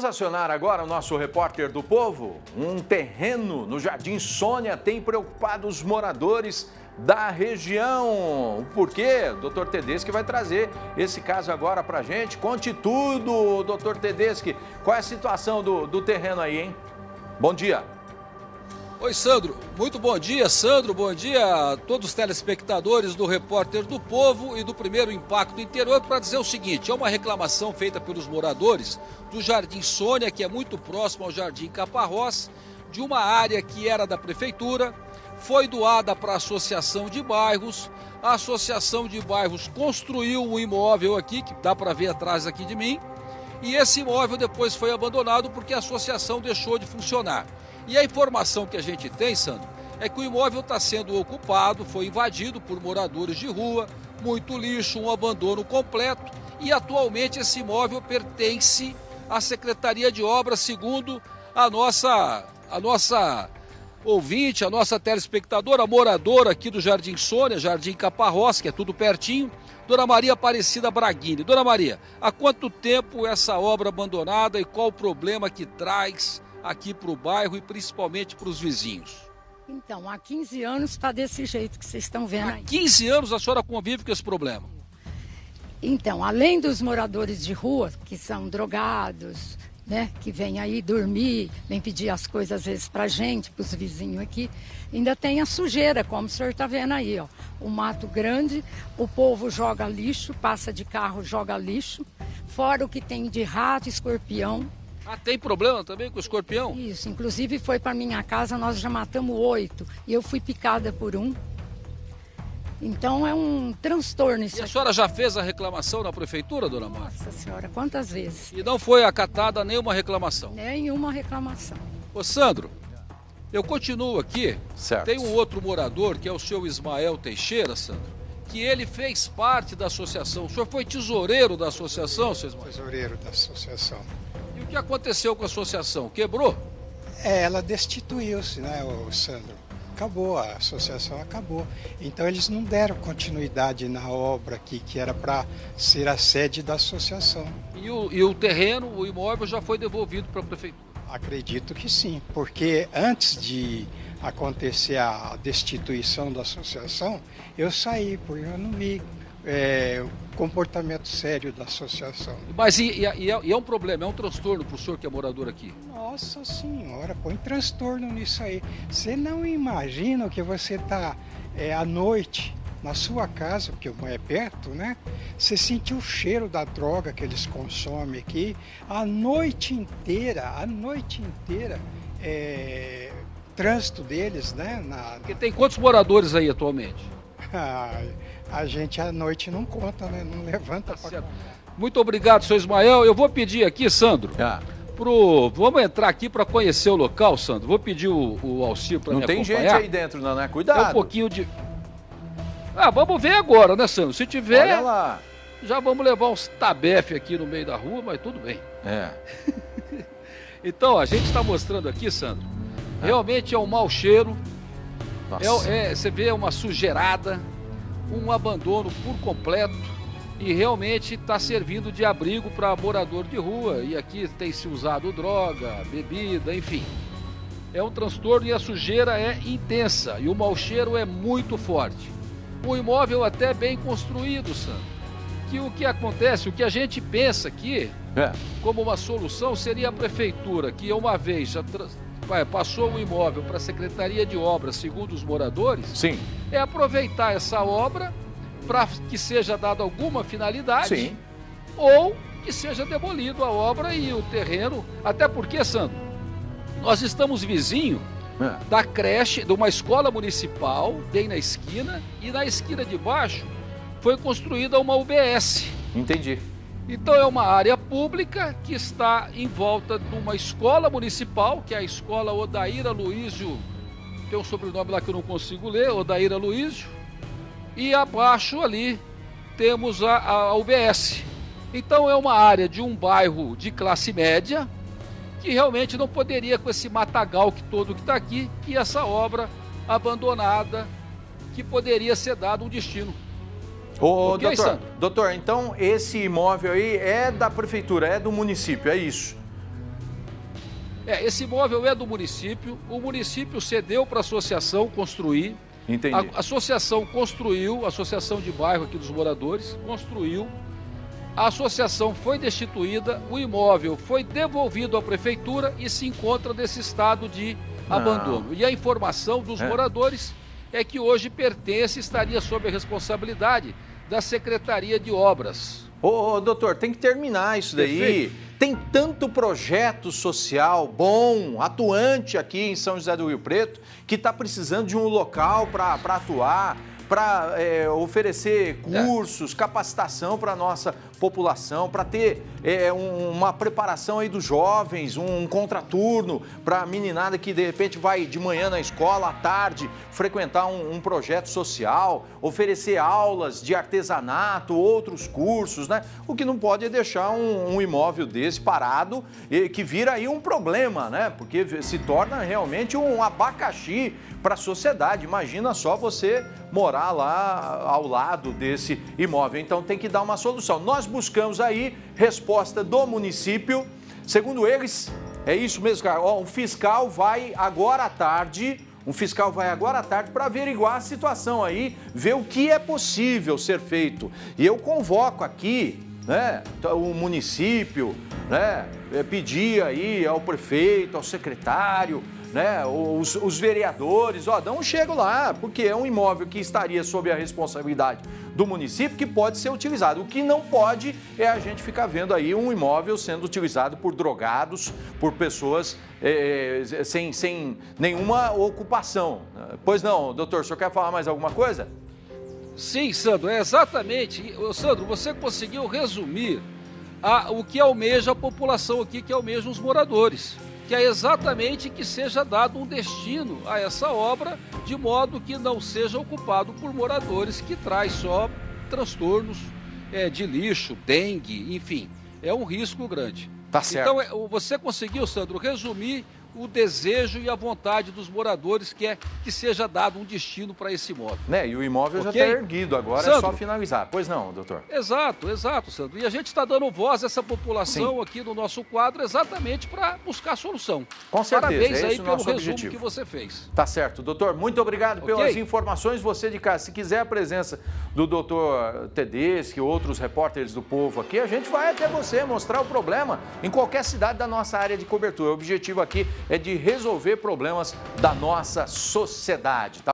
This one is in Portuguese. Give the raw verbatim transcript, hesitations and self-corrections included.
Vamos acionar agora o nosso repórter do povo. Um terreno no Jardim Sônia tem preocupado os moradores da região. Por quê? O doutor Tedeschi vai trazer esse caso agora pra gente. Conte tudo, doutor Tedeschi. Qual é a situação do, do terreno aí, hein? Bom dia. Oi, Sandro. Muito bom dia, Sandro. Bom dia a todos os telespectadores do Repórter do Povo e do Primeiro Impacto Interior, para dizer o seguinte: é uma reclamação feita pelos moradores do Jardim Sônia, que é muito próximo ao Jardim Caparrós, de uma área que era da prefeitura, foi doada para a Associação de Bairros. A Associação de Bairros construiu um imóvel aqui, que dá para ver atrás aqui de mim, e esse imóvel depois foi abandonado porque a associação deixou de funcionar. E a informação que a gente tem, Sandro, é que o imóvel está sendo ocupado, foi invadido por moradores de rua, muito lixo, um abandono completo, e atualmente esse imóvel pertence à Secretaria de Obras, segundo a nossa, a nossa ouvinte, a nossa telespectadora, moradora aqui do Jardim Sônia, Jardim Caparrós, que é tudo pertinho, Dona Maria Aparecida Braghini. Dona Maria, há quanto tempo essa obra abandonada e qual o problema que traz aqui para o bairro e principalmente para os vizinhos? Então, há quinze anos está desse jeito que vocês estão vendo aí. Há quinze anos a senhora convive com esse problema? Então, além dos moradores de rua, que são drogados, né, que vêm aí dormir, vêm pedir as coisas às vezes para a gente, para os vizinhos aqui, ainda tem a sujeira, como o senhor está vendo aí, ó. O mato grande, o povo joga lixo, passa de carro, joga lixo, fora o que tem de rato, escorpião. Ah, tem problema também com o escorpião? Isso, inclusive foi para minha casa, nós já matamos oito e eu fui picada por um. Então é um transtorno isso. E a aqui. senhora já fez a reclamação na prefeitura, dona Marta? Nossa senhora, quantas vezes? E não foi acatada nenhuma reclamação? Nenhuma reclamação. Ô Sandro, eu continuo aqui. Certo. Tem um outro morador, que é o seu Ismael Teixeira, Sandro, que ele fez parte da associação. O senhor foi tesoureiro da associação, seu Ismael? Tesoureiro da associação. E o que aconteceu com a associação? Quebrou? É, ela destituiu-se, né, o Sandro? Acabou, a associação acabou. Então eles não deram continuidade na obra aqui, que era para ser a sede da associação. E o, e o terreno, o imóvel já foi devolvido para a prefeitura? Acredito que sim, porque antes de acontecer a destituição da associação, eu saí, porque eu não vi é, o comportamento sério da associação. Mas e, e, e, é, e é um problema, é um transtorno para o senhor que é morador aqui? Nossa senhora, põe transtorno nisso aí. Você não imagina que você está é, à noite na sua casa, porque é perto, né? Você sentiu o cheiro da droga que eles consomem aqui a noite inteira, a noite inteira, é, trânsito deles, né? Na, na... Porque tem quantos moradores aí atualmente? Ah, a gente à noite não conta, né? Não levanta Tá para... Muito obrigado, seu Ismael. Eu vou pedir aqui, Sandro, Ah. pro... vamos entrar aqui para conhecer o local, Sandro. Vou pedir o, o Alcir para me Não tem acompanhar. gente aí dentro, não, né? Cuidado. É um pouquinho de... Ah, vamos ver agora, né, Sandro? Se tiver, Olha lá. já vamos levar uns tabefe aqui no meio da rua, mas tudo bem. É. Então, a gente está mostrando aqui, Sandro, realmente é um mau cheiro, Nossa. é, é, você vê uma sujeirada, um abandono por completo e realmente está servindo de abrigo para morador de rua. E aqui tem se usado droga, bebida, enfim. É um transtorno e a sujeira é intensa e o mau cheiro é muito forte. Um imóvel até bem construído, Sandro. Que o que acontece, o que a gente pensa aqui, É. como uma solução, seria a prefeitura, que uma vez já passou o imóvel para a Secretaria de Obras, segundo os moradores, Sim. é aproveitar essa obra para que seja dada alguma finalidade, Sim. ou que seja demolido a obra e o terreno, até porque, Sandro, nós estamos vizinho É. da creche, de uma escola municipal, bem na esquina, e na esquina de baixo foi construída uma U B S. Entendi. Então é uma área pública que está em volta de uma escola municipal, que é a escola Odaíra Luísio, tem um sobrenome lá que eu não consigo ler, Odaíra Luísio, e abaixo ali temos a, a U B S. Então é uma área de um bairro de classe média, que realmente não poderia, com esse matagal que todo que está aqui, e essa obra abandonada, que poderia ser dado um destino. Ô, Ok, doutor, Sandro? doutor, então esse imóvel aí é da prefeitura, é do município, é isso? É, esse imóvel é do município, o município cedeu para a associação construir. Entendi. A associação construiu, a associação de bairro aqui dos moradores, construiu. A associação foi destituída, o imóvel foi devolvido à prefeitura e se encontra nesse estado de Não. abandono. E a informação dos É. moradores é que hoje pertence, estaria sob a responsabilidade da Secretaria de Obras. Ô, ô, doutor, tem que terminar isso daí. Perfeito. Tem tanto projeto social bom, atuante aqui em São José do Rio Preto, que está precisando de um local para atuar, para é, oferecer cursos, é. capacitação para a nossa população, para ter é, um, uma preparação aí dos jovens, um contraturno para a meninada que de repente vai de manhã na escola, à tarde, frequentar um, um projeto social, oferecer aulas de artesanato, outros cursos, né? O que não pode é deixar um, um imóvel desse parado, e, que vira aí um problema, né? Porque se torna realmente um abacaxi para a sociedade. Imagina só você morar lá ao lado desse imóvel. Então tem que dar uma solução. Nós buscamos aí resposta do município. Segundo eles, é isso mesmo, cara. Ó, um fiscal vai agora à tarde, um fiscal vai agora à tarde para averiguar a situação aí, ver o que é possível ser feito. E eu convoco aqui, né, o município, né, pedir aí ao prefeito, ao secretário, né, os, os vereadores, ó, dá um chego lá, porque é um imóvel que estaria sob a responsabilidade do município que pode ser utilizado. O que não pode é a gente ficar vendo aí um imóvel sendo utilizado por drogados, por pessoas é, sem, sem nenhuma ocupação. Pois não, doutor, o senhor quer falar mais alguma coisa? Sim, Sandro, é exatamente. Sandro, você conseguiu resumir a, o que almeja a população aqui, que almeja os moradores. Que é exatamente que seja dado um destino a essa obra, de modo que não seja ocupado por moradores, que traz só transtornos é, de lixo, dengue, enfim, é um risco grande. Tá certo. Então, é, você conseguiu, Sandro, resumir o desejo e a vontade dos moradores, que é que seja dado um destino para esse imóvel. Né? E o imóvel okay? já está erguido, agora Sandro, é só finalizar. Pois não, doutor? Exato, exato, Sandro. E a gente está dando voz a essa população Sim. aqui no nosso quadro exatamente para buscar solução. Com certeza, Parabéns é aí pelo resumo objetivo. que você fez. Tá certo, doutor. Muito obrigado okay? pelas informações. Você de casa, se quiser a presença do doutor Tedeschi, outros repórteres do Povo aqui, a gente vai até você mostrar o problema em qualquer cidade da nossa área de cobertura. O objetivo aqui é de resolver problemas da nossa sociedade. Tá?